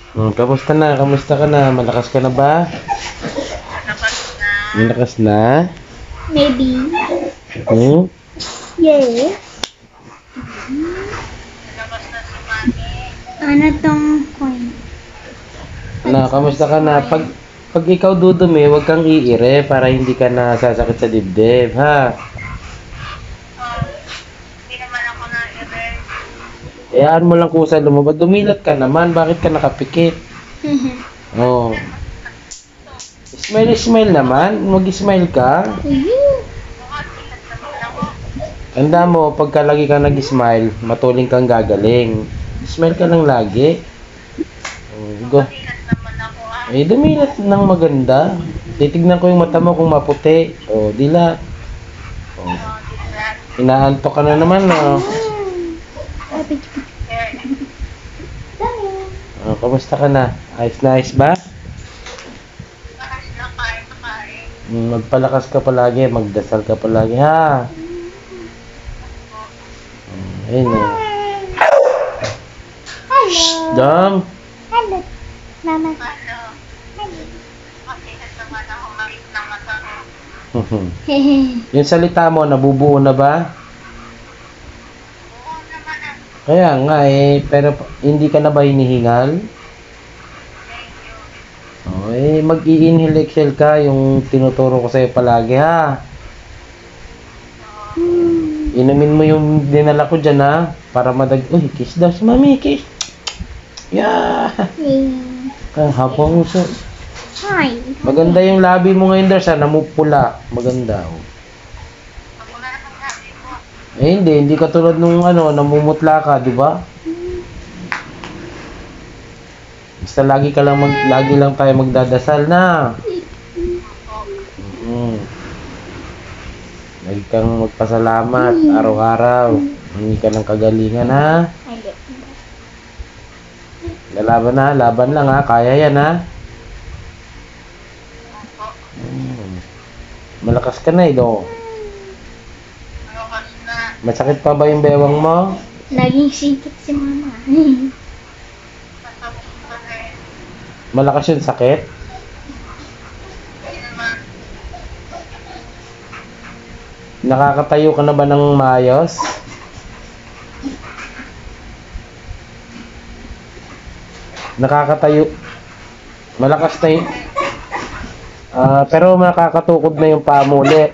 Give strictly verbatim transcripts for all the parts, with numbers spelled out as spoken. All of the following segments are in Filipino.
Hmm, kamusta na? Kamusta ka na? Malakas ka na ba? Tapos na. Malakas na? Maybe. Hmm? Yes. Labas na si Mami. Ano tong coin? Na, kamusta ka na? Pag, pag ikaw dudumi, huwag kang iire para hindi ka nasasakit sa dibdib, ha? Oh, hindi naman ako na-erase. Iyaan mo lang kusa lumabas. Dumilat ka naman. Bakit ka nakapikit? Oh. Smile, smile naman. Mag-smile ka. Mukha tilat naman ako. Tanda mo, pagka lagi ka nag-smile, matuling kang gagaling. Smile ka lang lagi. Oh, go. Tilat naman ako ah. Eh, dumilat ng maganda. Titignan ko yung mata mo kung maputi. O, oh, dilat. Oh. Oh, tilat. Inaantok ka na naman, no? Oh, kamusta ka na? Ayos na ayos ba? Ayos na kain na kain. Mm, Magpalakas ka palagi, magdasal ka palagi, ha? Mm, Ayun, eh. Hello. Dam! Hello. Mama. Ano? Matigas naman ako marit ng mata ko. Hehe. Yung salita mo, nabubuo na ba? Oo naman ah. Kaya nga eh, pero hindi ka na ba hinihingal? Thank you. Oh, eh, mag-i-inhale exhale ka, yung tinuturo ko sa'yo palagi, ha? Inumin mo yung dinala ko dyan, ha? Para madag... Uy, kiss daw si Mami, kiss! Yeah! Ah, habang uso. Hi. Maganda yung labi mo ngayon, Dar. Sana mo pula. Maganda, oh. Ako na lang sabi ko. Eh, hindi. Hindi katulad nung ano, namumutla ka, di ba? Basta lagi ka lang, mag, lagi lang tayo magdadasal na. Mm. Lagi kang magpasalamat, araw-araw. Hindi ka ng kagalingan, ha? Lalaban na, laban lang, ha? Kaya yan, ha? Mm. Malakas ka na, eh, do. Malakas na. Masakit pa ba yung bewang mo? Laging singkit si mama. Masabog pa rin. Malakas yung sakit? Hindi naman. Nakakatayo ka na ba ng maayos? Nakakatayo. Malakas na yung... Ah, pero nakakatukod na yung paa mo ulit.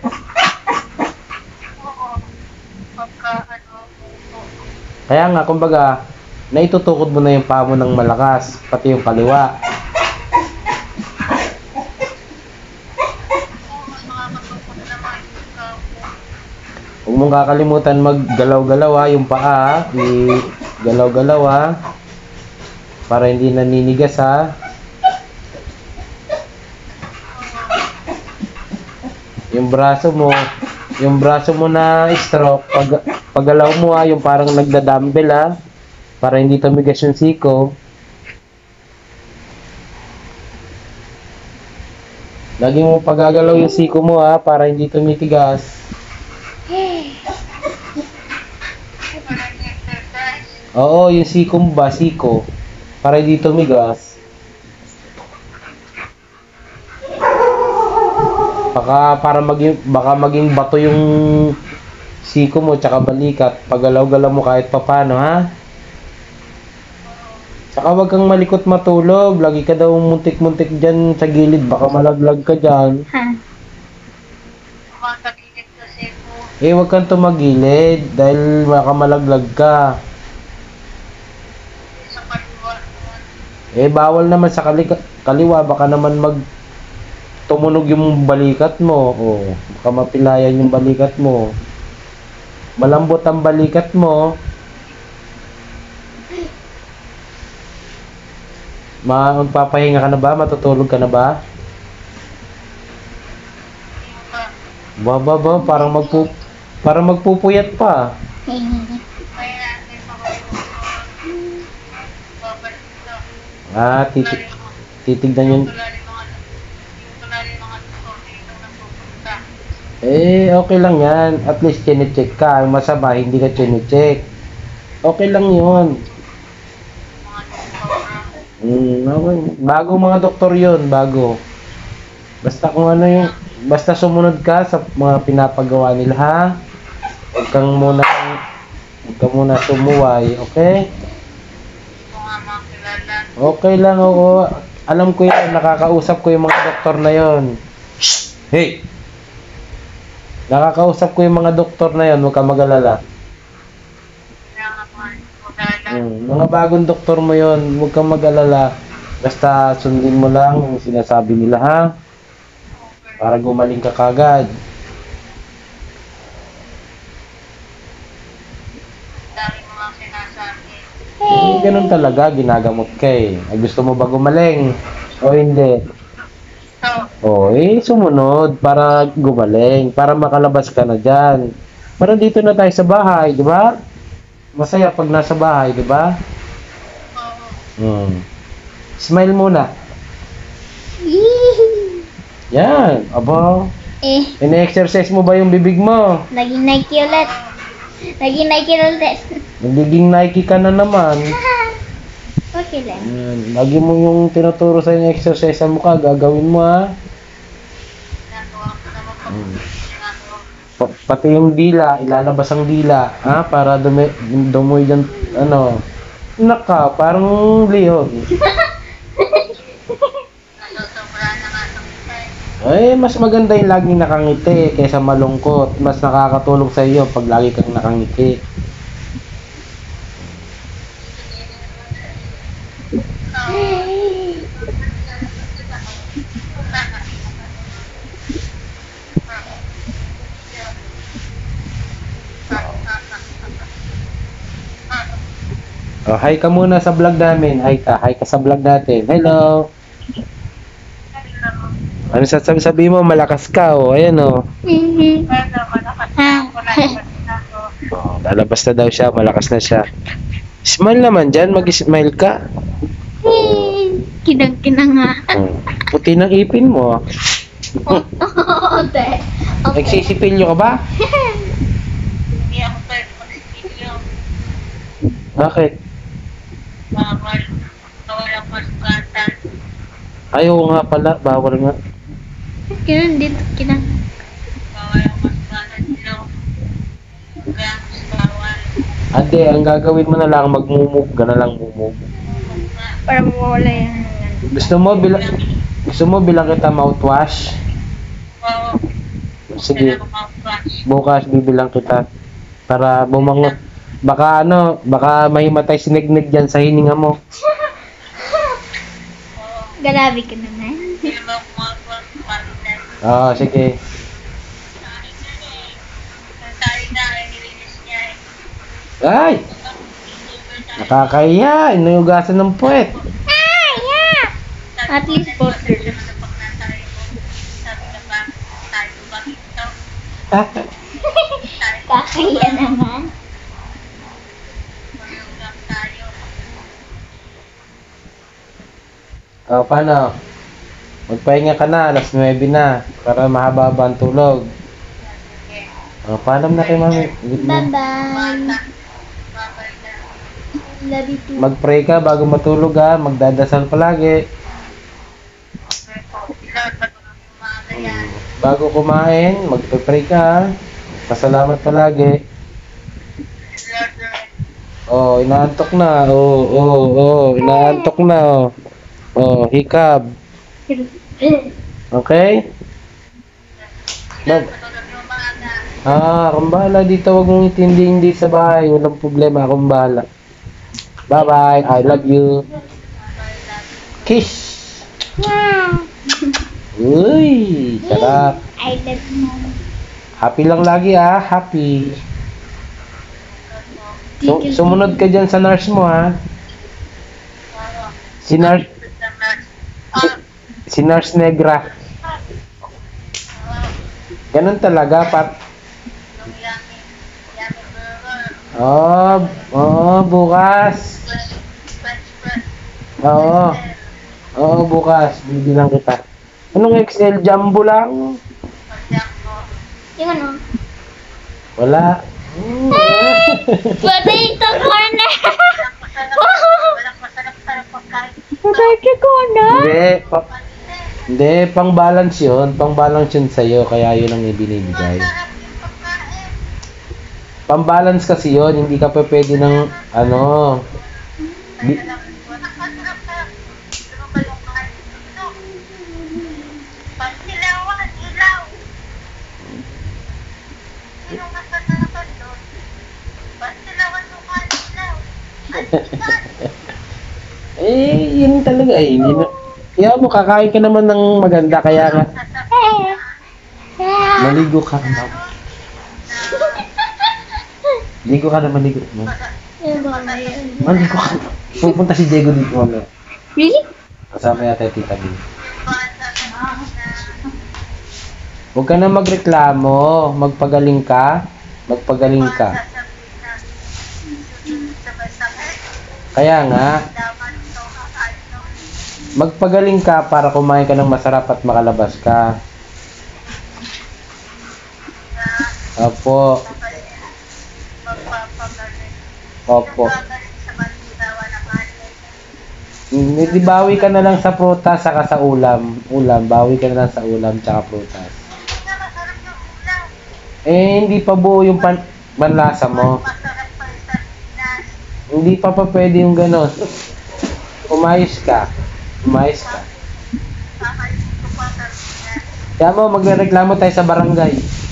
Oo. Pagka ano. Oo. Kaya nga, kumbaga, naitutukod mo na yung paa mo ng malakas, pati yung kaliwa. Oo, mas makakatukot naman yung kapo. Huwag mong kakalimutan maggalaw-galaw, ha, yung paa, ha. I-galaw-galaw, ha. Para hindi naninigas, ha. Yung braso mo, yung braso mo na stroke, pag, paggalaw mo, ha, yung parang nagda-dumbbell, ha. Para hindi tumigas yung siko. Lagi mo pagagalaw yung siko mo, ha, para hindi tumitigas. Walang exercise. Oo, yung siko mo ba, siko. Para hindi tumigas. Baka para maging baka maging bato yung siko mo tsaka balikat. Pagalaw-galaw mo kahit papano, ha? Tsaka wag kang malikot matulog. Lagi ka daw muntik-muntik dyan sa gilid. Baka malaglag ka dyan. Ha. Makakagilid kasi po. Eh, wag kang tumagilid dahil baka malaglag ka. Sa kaliwa naman. Eh, bawal naman sa kalika- kaliwa. Baka naman mag tumunog yung balikat mo. O, baka mapilayan yung balikat mo. Malambot ang balikat mo. Ma, magpapahinga ka na ba? Matutulog ka na ba? Yung ba? Ba, ba, ba, parang magpu parang magpupuyat pa. Kaya natin makakuluan. Babalik na. Ah, titig titignan yung... Wala rin mga yung wala rin mga doktor dito na pupunta. Eh, okay lang yan. At least chinecheck ka. Ang masama, hindi ka chinecheck. Okay lang yun. Mga doktor na. Mm, okay. Bago mga doktor yun, bago. Basta kung ano yung, basta sumunod ka sa mga pinapagawa nila, ha? Huwag kang muna, huwag kang muna sumuway, okay? Hindi ko nga makilala. Okay lang, oo. Alam ko yan, nakakausap ko yung mga doktor na yon. Hey! Nakakausap ko yung mga doktor na yon, huwag kang mag-alala. Kaya nga po, kilala. Hmm, mga bagong doktor mo yon, huwag kang mag-alala. Basta sundin mo lang yung sinasabi nila, ha? Para gumaling ka kagad. Dami mo mga sinasabi. Eh, ganun talaga, ginagamot ka eh. Ay, gusto mo ba gumaling? O hindi? So, O, eh, sumunod para gumaling, para makalabas ka na dyan. Para dito na tayo sa bahay, di ba? Masaya pag nasa bahay, di ba? oo. Hmm. Smile muna. Yee! Yan, aba. Eh, Ine-exercise mo ba yung bibig mo? naging Nike ulit. Naging Nike ulit. Nagiging Nike ka na naman. Okay lang. Yan. Lagi mo yung tinuturo sa yung exercise sa mukha, gagawin mo ha. Ginagawa ko naman po. Hmm. Ginagawa ko. Pa- pati yung dila, ilalabas ang dila, ha? Para dumi, dumuy dyan, ano. Naka, parang leon. Nasusobra na nga sa kitay. Ay, mas maganda yung laging nakangiti kaysa malungkot. Mas nakakatulong sa iyo pag lagi kang nakangiti. Oh, hi ka muna sa vlog namin. Hi ka, hi ka sa vlog natin. Hello. Ano sasabi sabi mo? Malakas ka, oh. Ayan, oh. Mhm. Ano, malakas na ako, nalabas na ako. Oh, lalabas na daw siya, malakas na siya. Smile naman dyan, mag-smile ka. Kinang-kinang nga. Hmm. Puti ng ipin mo. Ote. Nagsisipilyo ka ba? Hindi ako pwede mag-video. Bakit? Bawal. Bawal ang masukatan. Ayaw nga pala, bawal nga. Kinang dito, kinang. Bawal ang masukatan. Sino? Gams, bawal. Ate, ang gagawin mo na lang, magmumug ka na lang mumug. Para mawala yan. Gusto mo bilang gusto mo bilang kita mouthwash? Oo. Sige, Kailangan mouthwash. bukas bibilang kita para bumangot. Baka ano, baka mahimatay si Negnig dyan sa hininga mo. Oo. Galabi ka naman. Hindi mo mouthwash. Palitan. Oo, sige. Ang tali na, ay nilinis niya eh. Ay! Nakakahiya, inuugasan ng puwet. Ah, yeah! At least poster. Sabi na ba, tayo ba ito? Ah, Kakaya naman. Tulog lang tayo. oh, paano? Magpahinga ka na, alas nuwebe na, para mahaba-haba ang tulog. Sige. Oh, paalam na kay mami. Bye-bye. Bata. Babay na. Love you too. Mag-pray ka bago matulog ha, magdadasal palagi. Okay po. Ilan ba ito ng umaga yan? Bago kumain, magpe-pray ka ha. Pasalamat palagi. Ilan rin. Oh, inaantok na. Oh, oh, oh, inaantok na. Oh, oh hikab. Okay? Ilan Mag- ba ito ng umaga? Ah, akong bahala dito. Huwag mong itindi hindi sa bahay. Walang problema. Akong bahala. Bye-bye. I love you. Babay na. Kiss. Yeah. Uy, sarap. I love you, Mom. Happy lang lagi ah. Happy. So, sumunod ka dyan sa nurse mo ha. Oo. Si nurse, Ah, si nurse Negra. Ganun talaga. Pat yung yummy. Yummy burger. oh, oh, bukas. Fresh, fresh, fresh. Oo. Oo, bukas. Bibilang kita. Anong X L? Jumbo lang? Pagyak mo. Yung ano? Wala. Mm, Potato corner! Walang masarap. Walang masarap-sarap pagkain. Patay ko na. Hindi, pa, hindi, pang balance yun. Pang balance yun sa'yo, kaya yun ang ibinibigay. Masarap yung pagkain. Pang balance kasi yun, hindi ka pa pwede ng, ano, di, Kaya lang, masarap na. Ano ba yung kain dito? Pansilawan, ilaw. Sino masasarapan doon? Pansilawan yung kain ilaw. Ang sikat. eh, yun talaga eh. Hindi na, kaya mo, kakain ka naman ng maganda, kaya nga, maligo ka na. Ligo ka na, maligo. Maligo ka na. Pupunta si Diego dito mamaya. Really? Kasama yata yung tita Bing. Huwag ka na magreklamo. Magpagaling ka. Magpagaling ka. Kaya nga, magpagaling ka para kumain ka ng masarap at makalabas ka. Opo. Opo. Mm, di bawi ka na lang sa prutas saka sa ulam. Ulam, bawi ka na lang sa ulam tsaka prutas. Eh, hindi pa buo yung pan panlasa mo. Masarap pa yung sardinas. Hindi pa pa pwede yung gano'n. Umayos ka. Umayos ka. Kakainin ko pa sardinas. Kaya mo, magreklamo tayo sa barangay.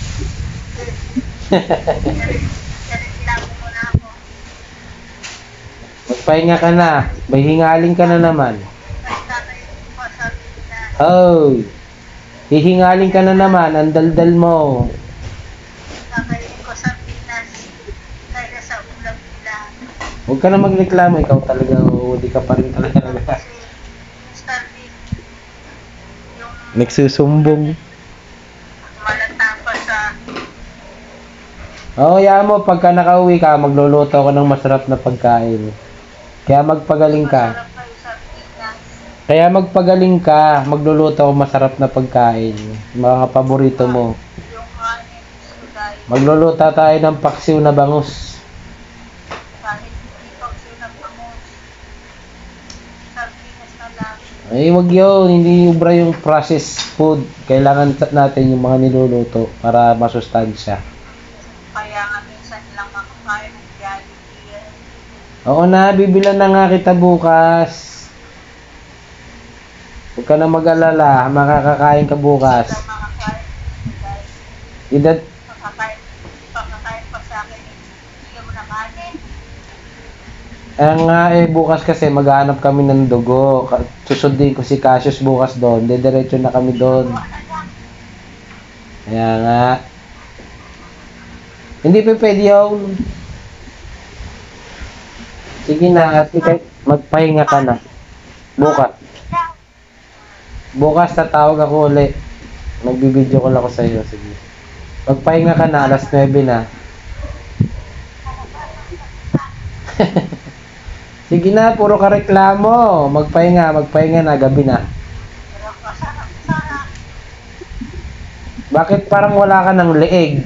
Reklamo ko na ako. Magpahinga ka na. May hingaling ka na naman. Kakainin ko pa sardinas. Oh, hihingaling ka na naman. Ang daldal mo. Kakainin ko sardinas. Kaya sa ulam nila. Huwag ka na magreklamo. Ikaw talaga, oh, di ka pa rin talaga. Kasi yung sardine, yung Nagsusumbong. malata pa sa Oo, oh, yan mo. Pagka nakauwi ka, magluluto ako ng masarap na pagkain. Kaya magpagaling ka. masarap pa yung sardinas. Kaya magpagaling ka. Magluluto ako masarap na pagkain. Mga paborito mo. Yung kanin, suday. Magluluto tayo ng paksiw na bangus. Kahit hindi pa sila bangus. Sardinas na lang. Ay, wag yun. Hindi ubra yung processed food. Kailangan natin yung mga niluluto para masustansya. Kaya nga minsan lang makakain ng Jollibee. Oo na, bibilan na nga kita bukas. Huwag ka na mag-alala. Makakakain ka bukas. Sila makakain ng suday. Edad, Makakain, pakakain pa sa akin. Hindi mo na kanin. ang nga eh, bukas kasi maghanap kami ng dugo. Ka- Susundin ko si Cassius bukas doon. Dediretso na kami doon. Wala lang. Kaya nga. Hindi pa pwede yun. Sige na, at ikay, magpahinga ka na. Bukas. Bukas tatawag ako ulit. Magbibideo call ako sa iyo. Sige. Magpahinga ka na, alas nuwebe na. Sige na, puro ka reklamo. Magpahinga, magpahinga na, gabi na. Pero masarap sana. Bakit parang wala ka ng leeg?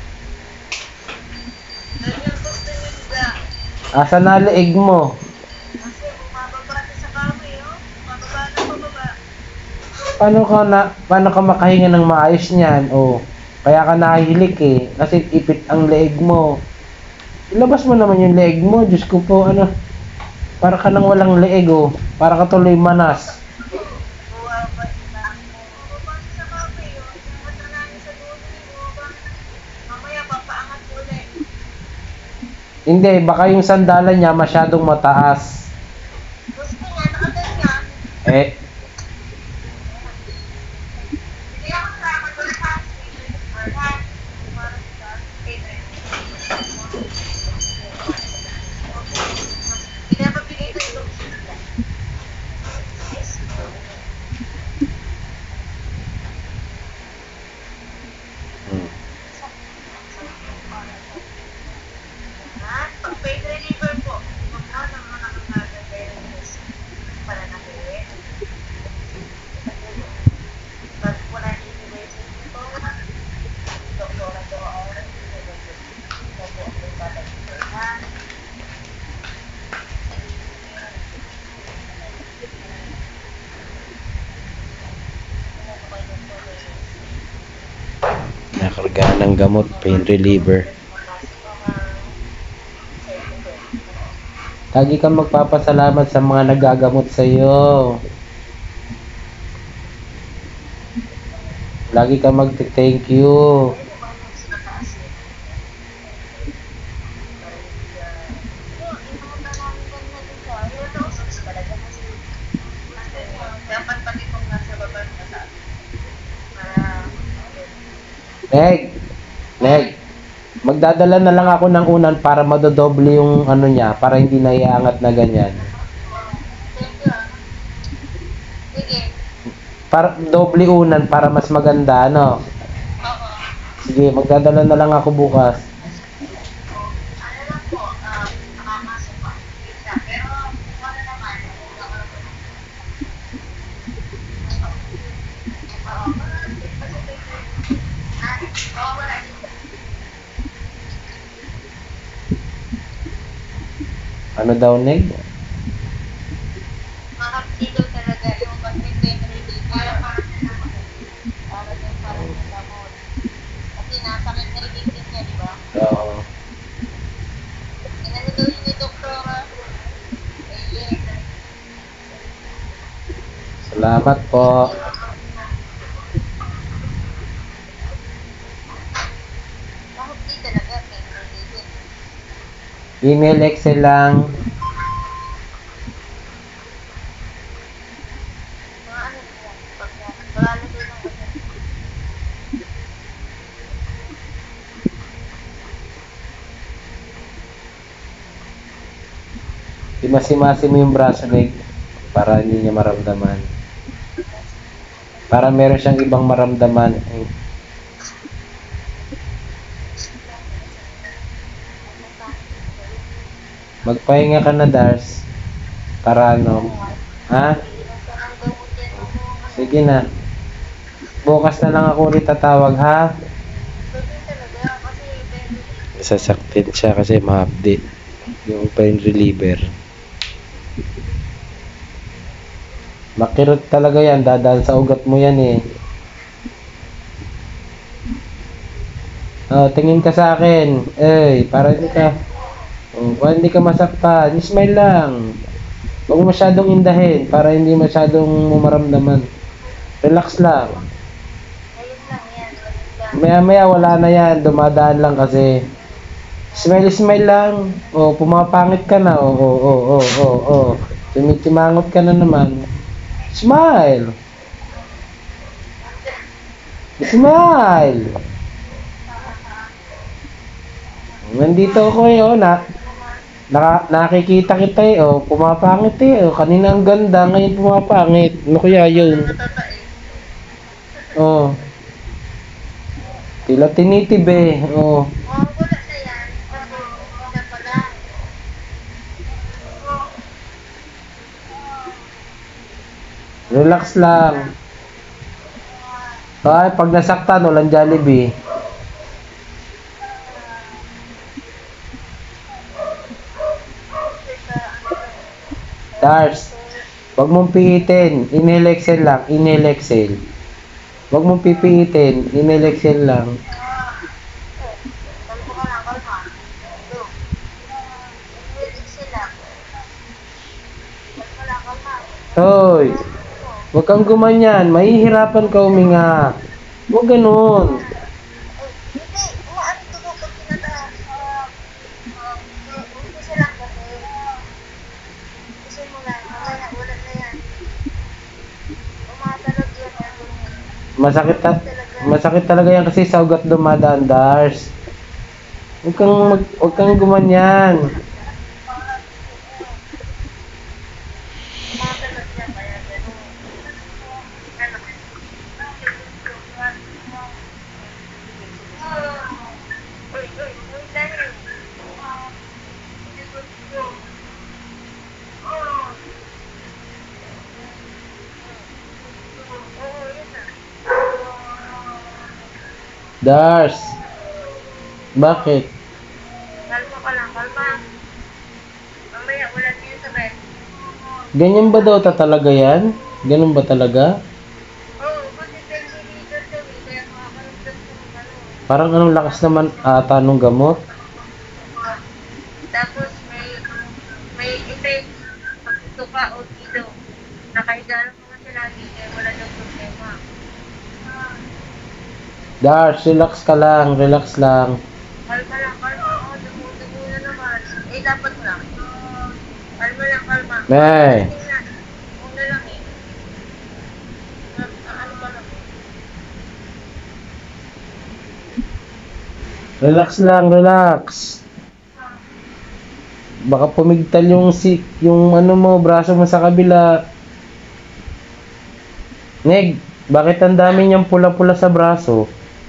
Ganyan gusto nila. Asa na leeg mo? Kasi bumababa na sa kami, oh. Bumababa na pababa. Paano ka na, paano ka makahinga ng maayos niyan? Oh, kaya ka nahihilik eh. Kasi ipit ang leeg mo. Ilabas mo naman yung leeg mo. Diyos ko po, ano. Para ka nang walang leeg oh. Para ka tuloy manas. Bumababa na ako. Bumababa na sa kami, oh. Bumababa na namin sa dulo, bumababa na. Mamaya, papaangat ulit. Hindi, baka yung sandalan niya masyadong mataas. Gusto niya, nakaganyan. Eh, Hindi ako nakakagawa sa akin. Alright. Parang sa akin. Hindi na mabigay na ito. hmm. Pag pain reliever po, huwag na naman ang nagagay ng para na Nakargahan ng gamot, pain reliever. Lagi kang magpapasalamat sa mga nagagamot sa iyo. Lagi kang mag-thank you. Dapat pati kung nasa baba na sa para Neg, Neg, magdadala na lang ako ng unan para madodoble yung ano niya, para hindi na iangat na ganyan. thank you ah. Sige. Para doble unan para mas maganda, ano? Oo. Sige, magdadala na lang ako bukas. Ano lang po, ah, nakamasok pa. Pizza. Pero wala naman. Oo. Ah, oo, wala. Ano daw, Neg? Makapito talaga yung pag-pain relief. Para para sa lamot. Para yung parang sa lamot. Kasi nasakit na relief din niya, di ba? Oo. Inano daw yun ni Doktora? Eh, yes. Salamat po. Bakit di talaga pain relief? Email, Excel lang. Mga ano nila? Pag marami din ang ano. Imasi-masi mo yung braso, Neg, para hindi niya maramdaman. Para meron siyang ibang maramdaman. Ay, magpahinga ka na, Dars. Para ano? Ha? Parang gamutin mo mo. Sige na. Bukas na lang ako ulit tatawag, ha? Pwede talaga kasi pain relief. Nasasaktin siya kasi ma-update yung pain reliever. Makirot talaga yan, dadaan sa ugat mo yan eh. Oh, tingin ka sa akin. Eh, para hindi ka oh, para hindi ka masaktan. Smile lang. Huwag mo masyadong indahin para hindi masyadong maramdaman. Relax lang. Ayun lang yan. Ayun lang. Maya maya wala na yan, dumadaan lang kasi. Smile, smile lang. Oh, pumapangit ka na. Oh, oh, oh, oh, oh, oh. Tumitimangot ka na naman. Smile. Smile. Nandito ako eh, oh, na, naka, nakikita kita eh, oh, pumapangit eh, oh, kanina ang ganda, ngayon pumapangit. Ano kaya yun? Natatae. Oh. Tila tinitib eh, oh. Oh, wala na yan. Kasi isa pa lang. Relax lang. Ay, pag nasaktan, walang Jollibee. Dars, wag mong pihitin. Inhale exhale lang. Inhale exhale. Wag mong pipihitin. Inhale exhale lang. Kalma ka lang, kalma. Go. Inhale, exhale lang. Kalma lang, kalma. Hoy, wag kang gumanyan. Mahihirapan ka uminga. Wag ganun. Ay, hindi. Umaano to ko pag tinataas. Ah, ah, umpisa lang kasi. Umpisa mo lang. Mamaya, ulan na yan. Umatalog yan. Masakit, ta- masakit talaga yan kasi sa ugat dumadaan, Dars. Huwag kang, mag- huwag kang gumanyan. Umatalog yan. Kaya gano'n. Ano? Uy, uy, uy, dahil. Oo, yun na. Dars. Bakit? Kalma ka lang, kalma. Mamaya, ulan na yun sa bed. Ganyan ba daw ta talaga yan? Ganun ba talaga? Oo, kasi pain reliever daw eh, kaya makakaramdam ko ng ano. Parang anong lakas naman ata nung gamot. Tapos may may effect pag tuka o dito. Nakahiga lang naman siya lagi kaya wala daw problema. Dars, relax ka lang, relax lang. Kalma lang, kalma. Oh, dumu-dumu na naman. Eh, dapat lang. Kalma lang, kalma. May. Tingnan. Una lang eh. Na- na- Ano pa lang. Relax lang, relax. Baka pumigtal yung si yung ano mo, braso mo sa kabila. Neg, bakit ang dami niyang pula-pula sa braso?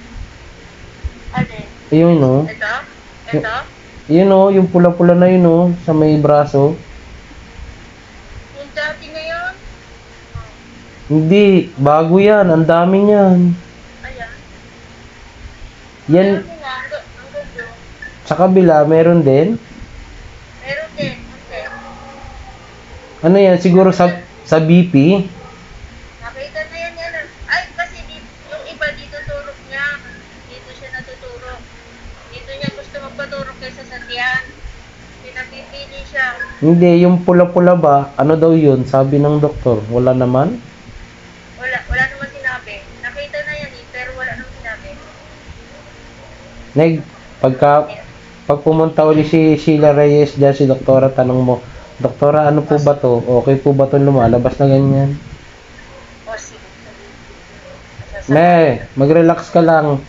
Alin? Ayun no. Ito? Ito? Yun no, yung pula-pula na yun no, sa may braso. Yung dati na yun? Hindi, bago yan, ang dami niyan. Ayan. Yan, Meron din nga. Hanggang hanggang doon. sa kabila, meron din. Meron din. Okay. Ano yan, siguro sa, sa B P? Nakita na yan yan. Ay, kasi di, yung iba dito turok niya. Dito siya natuturo. Dito niya gusto magpaturok kaysa sa tiyan. Pinapipili siya. Hindi, yung pula-pula ba, ano daw yun, sabi ng doktor, wala naman? Wala, wala naman sinabi. Nakita na yan eh, pero wala naman sinabi. Neg, pagka, pag pumunta uli si Sheila Reyes dyan, si doktora, tanong mo, doktora, ano po ba to? Okay po ba to lumalabas na ganyan? O, sige. Ne, mag-relax ka lang.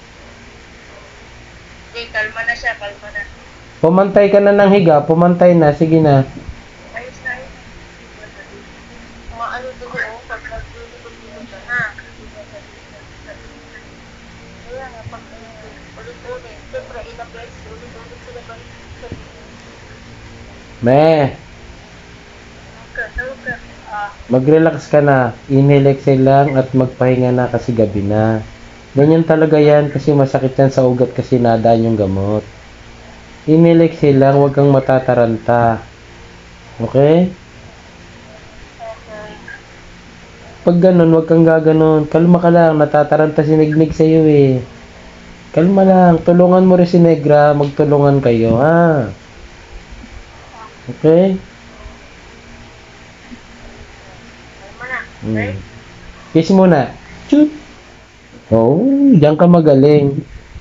Hindi, kalma na siya, kalma na. Pumantay ka na ng higa, pumantay na, sige na. Ayos na yun. Maano dugo, oh, pag nagdudugo-dugo ka na. Kaya nga, pag uh, ulit-ulit, siyempre, ilang beses, ulit-ulit sila ba? Me, Huwag ka, huwag ka. Ah, mag-relax ka na. Inhale, exhale lang at magpahinga na kasi gabi na. Ganyan talaga yan kasi masakit yan sa ugat kasi nadaan yung gamot. Inhale, exhale lang, huwag kang matataranta. Okay? okay. Pag ganun, huwag kang gaganon. Kalma ka lang, natataranta si Negnig sa'yo eh. Kalma lang, tulungan mo rin si Negra, magtulungan kayo, ha? Okay? Kalma na, okay? Hmm. Kiss muna. Chut! Oh, diyan ka magaling.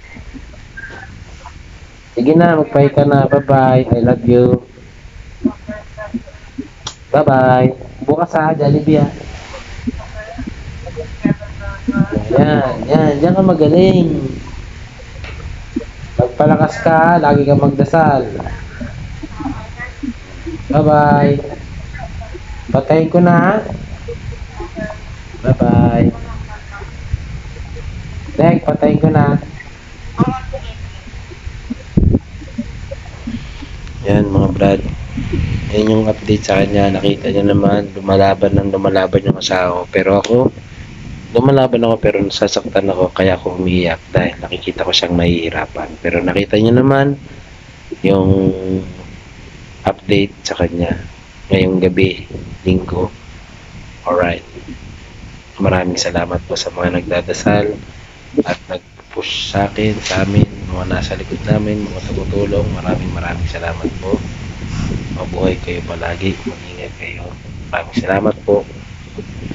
Sige na, magpahinga ka na. Bye-bye. I love you. Bye-bye. Bukas ha, Jollibee ha. Yan, yan. Diyan ka magaling. Magpalakas ka, lagi ka magdasal. Bye-bye. Patayin ko na ha. Bye-bye. Nek, patayin ko na. Yan mga brad. Yan yung update sa kanya. Nakita niya naman, lumalaban ng lumalaban yung asawa ko. Pero ako, lumalaban ako pero nasasaktan ako kaya ako umiiyak dahil nakikita ko siyang nahihirapan. Pero nakita niya naman yung update sa kanya ngayong gabi, linggo. Alright. Maraming salamat po sa mga nagdadasal at nag-push sa akin, sa amin, mga nasa likod namin, mga tumutulong. Maraming maraming salamat po. Mabuhay kayo palagi, mag-ingat kayo. Maraming salamat po.